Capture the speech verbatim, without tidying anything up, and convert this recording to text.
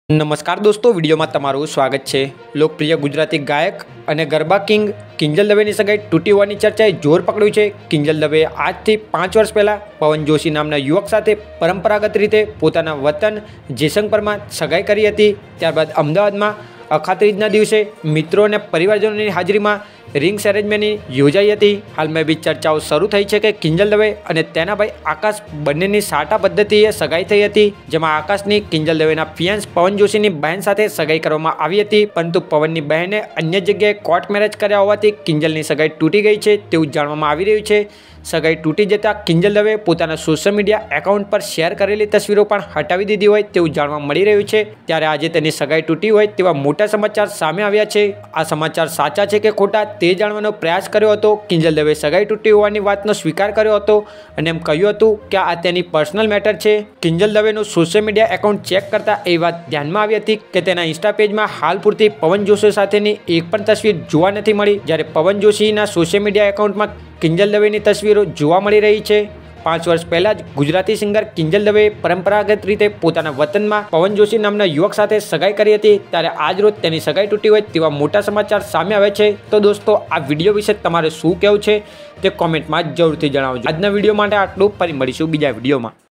નમસ્કાર દોસ્તો, વિડીયોમાં તમારું સ્વાગત છે। લોકપ્રિય ગુજરાતી ગાયક અને ગરબા કિંગ કિંજલ દવેની સગાઈ તૂટી હોવાની ચર્ચાએ જોર પકડ્યું છે। કિંજલ દવેએ આજથી પાંચ વર્ષ પહેલાં પવન જોશી નામના યુવક સાથે પરંપરાગત રીતે પોતાના વતન જેસંગપરમાં સગાઈ કરી હતી। ત્યારબાદ અમદાવાદમાં અખાત્રીજના દિવસે મિત્રો અને પરિવારજનોની હાજરીમાં રિંગ સેરેમની યોજાઈ હતી। હાલમાં બી ચર્ચાઓ શરૂ થઈ છે કે કિંજલ દવે અને તેના ભાઈ આકાશ બંનેની સાટા પદ્ધતિએ સગાઈ થઈ હતી, જેમાં આકાશની કિંજલ દવેના ફિયાન્સ પવન જોશીની બહેન સાથે સગાઈ કરવામાં આવી હતી, પરંતુ પવનની બહેને અન્ય જગ્યાએ કોર્ટ મેરેજ કર્યા હોવાથી કિંજલની સગાઈ તૂટી ગઈ છે તેવું જાણવામાં આવી રહ્યું છે। સગાઈ તૂટી જતાં કિંજલ દવેએ પોતાના સોશિયલ મીડિયા એકાઉન્ટ પર શેર કરેલી તસવીરો પણ હટાવી દીધી હોય તેવું જાણવા મળી રહ્યું છે। ત્યારે આજે તેની સગાઈ તૂટી હોય તેવા મોટા સમાચાર સામે આવ્યા છે। આ સમાચાર સાચા છે કે ખોટા તે જાણવાનો પ્રયાસ કર્યો હતો। કિંજલ દવેએ સગાઈ તૂટી હોવાની વાતનો સ્વીકાર કર્યો હતો અને એમ કહ્યું હતું કે આ તેની પર્સનલ મેટર છે। કિંજલ દવેનું સોશિયલ મીડિયા એકાઉન્ટ ચેક કરતા એ વાત ધ્યાનમાં આવી હતી કે તેના ઇન્સ્ટા પેજમાં હાલ પૂરતી પવન જોશી સાથેની એક પણ તસવીર જોવા નથી મળી, જ્યારે પવન જોશીના સોશિયલ મીડિયા એકાઉન્ટમાં કિંજલ દવેની તસવીરો જોવા મળી રહી છે। પાંચ વર્ષ પહેલાં જ ગુજરાતી સિંગર કિંજલ દવેએ પરંપરાગત રીતે પોતાના વતનમાં પવન જોશી નામના યુવક સાથે સગાઈ કરી હતી, ત્યારે આજ રોજ તેની સગાઈ તૂટી હોય તેવા મોટા સમાચાર સામે આવે છે। તો દોસ્તો, આ વિડીયો વિશે તમારે શું કહેવું છે તે કોમેન્ટમાં જરૂરથી જણાવજો। આજના વિડીયો માટે આટલું, ફરી મળીશું બીજા વિડીયોમાં।